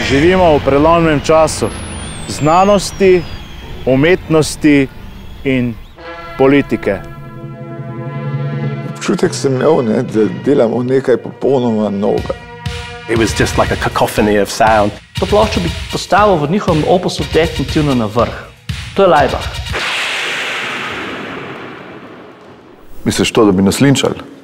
Živimo v prelomnem času znanosti, umetnosti in politike. Občutek sem imel, da delamo nekaj popolnoma novega. It was just like a cacophony of sound. To ploščo bi postavil v njihovem opusu definitivno na vrh. To je Laibach. Misliš to, da bi nas linčali?